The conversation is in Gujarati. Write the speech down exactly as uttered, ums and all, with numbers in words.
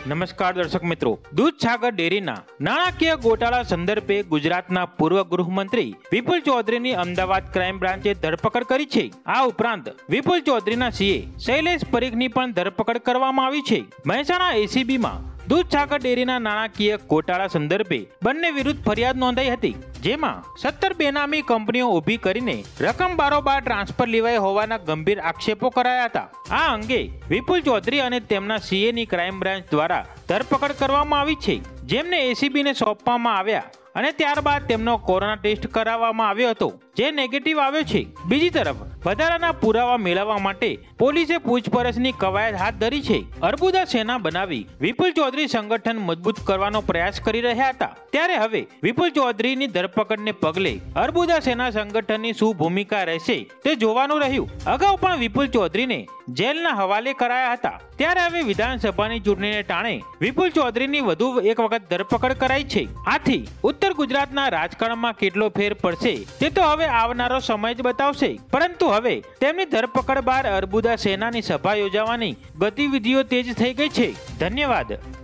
નમસ્કાર દર્શક મિત્રો, દૂધસાગર ડેરીના નાણાકીય ગોટાળા સંદર્ભે ગુજરાતના પૂર્વ ગૃહમંત્રી વિપુલ ચૌધરીની અમદાવાદ ક્રાઇમ બ્રાન્ચે ધરપકડ કરી છે. આ ઉપરાંત વિપુલ ચૌધરીના સીએ શૈલેષ પરીખની પણ ધરપકડ કરવામાં આવી છે. મહેસાણા એસીબીમાં દૂધસાગર ડેરીના નાણાકીય ગોટાળા સંદર્ભે બંને વિરુદ્ધ ફરિયાદ નોંધાઈ હતી, જેમાં સત્તર બેનામી કંપનીઓ ઊભી કરીને રકમ બારોબાર ટ્રાન્સફર લેવાઈ હોવાના ગંભીર આક્ષેપો કરાયા હતા. આ અંગે વિપુલ ચૌધરી અને તેમના સીએની ક્રાઇમ બ્રાન્ચ દ્વારા ધરપકડ કરવામાં આવી છે, જેમને એસીબીને સોંપવામાં આવ્યા અને ત્યારબાદ તેમનો કોરોના ટેસ્ટ કરાવવામાં આવ્યો હતો, જે નેગેટિવ આવ્યો છે. બીજી તરફ વધારાના પુરાવા મેળવવા માટે પોલીસે પૂછપરછની કવાયત હાથ ધરી છે. અર્બુદા સેના બનાવી વિપુલ ચૌધરી સંગઠન મજબૂત કરવાનો પ્રયાસ કરી રહ્યા હતા, ત્યારે હવે વિપુલ ચૌધરીની ધરપકડને પગલે અર્બુદા સેના સંગઠનની શું ભૂમિકા રહેશે તે જોવાનું રહ્યું. અગાઉ પણ વિપુલ ચૌધરીને જેલના હવાલે કરાયા હતા, ત્યારે હવે વિધાનસભાની ચૂંટણીને ટાણે વિપુલ ચૌધરીની વધુ એક વખત ધરપકડ કરાઈ છે. આથી ઉત્તર ગુજરાતના રાજકારણમાં કેટલો ફેર પડશે તે તો હવે આવનારો સમય જ બતાવશે. પરંતુ હવે તેમની ધરપકડ બાદ અર્બુદા સેનાની સભા યોજવાની ગતિવિધિઓ તેજ થઈ ગઈ છે. ધન્યવાદ.